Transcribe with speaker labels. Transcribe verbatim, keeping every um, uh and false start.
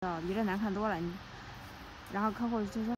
Speaker 1: 比这难看多了。你然后客户就说。